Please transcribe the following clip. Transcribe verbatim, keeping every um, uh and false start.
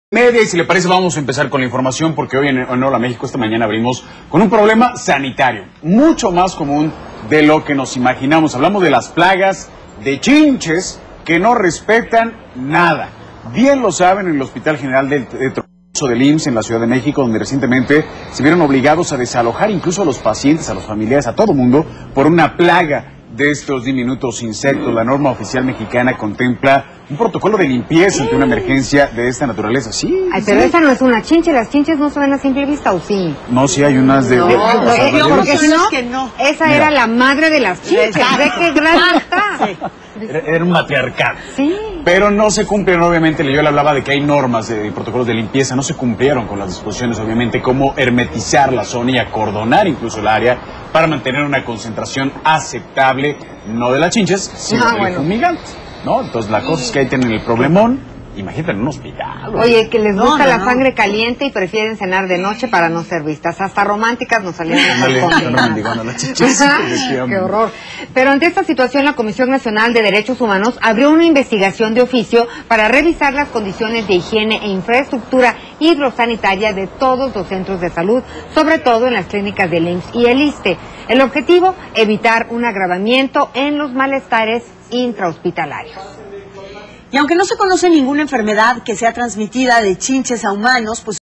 Media, y si le parece vamos a empezar con la información porque hoy en, en Hola México esta mañana abrimos con un problema sanitario mucho más común de lo que nos imaginamos. Hablamos de las plagas de chinches que no respetan nada. Bien lo saben en el Hospital General del de del I M S S en la Ciudad de México, donde recientemente se vieron obligados a desalojar incluso a los pacientes, a los familiares, a todo mundo por una plaga de estos diminutos insectos. La norma oficial mexicana contempla un protocolo de limpieza ante una emergencia de esta naturaleza. Sí. Ay, pero sí. Esa no es una chinche, las chinches no se ven a simple vista, ¿o sí? No, sí hay unas de... No, de, de, no, de, de, no, porque si no, que no. esa Mira. Era la madre de las chinches. ¿De qué grado está? Sí. Era, era un matriarcado. Sí. Pero no se cumplieron, obviamente. Yo le hablaba de que hay normas de, de protocolos de limpieza, no se cumplieron con las disposiciones, obviamente, como hermetizar la zona y acordonar incluso el área para mantener una concentración aceptable, no de las chinches, sino Ah, del bueno. fumigante, ¿no? Entonces la cosa es que ahí tienen el problemón. Imagínate en un hospital. Oye, que les No, gusta no, la no. sangre caliente y prefieren cenar de noche para no ser vistas. Hasta románticas nos salieron Ándale, esas son condenas. romanticonas las chinches. Qué horror. Pero ante esta situación, la Comisión Nacional de Derechos Humanos abrió una investigación de oficio para revisar las condiciones de higiene e infraestructura hidrosanitaria de todos los centros de salud, sobre todo en las clínicas del I M S S y el ISSSTE. El objetivo, evitar un agravamiento en los malestares intrahospitalarios. Y aunque no se conoce ninguna enfermedad que sea transmitida de chinches a humanos, pues